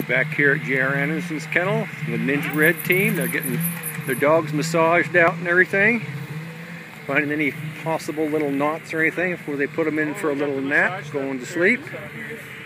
Back here at J.R. Anderson's kennel, the Ninja Red team, they're getting their dogs massaged out and everything. Finding any possible little knots or anything before they put them in for a little nap, going to sleep.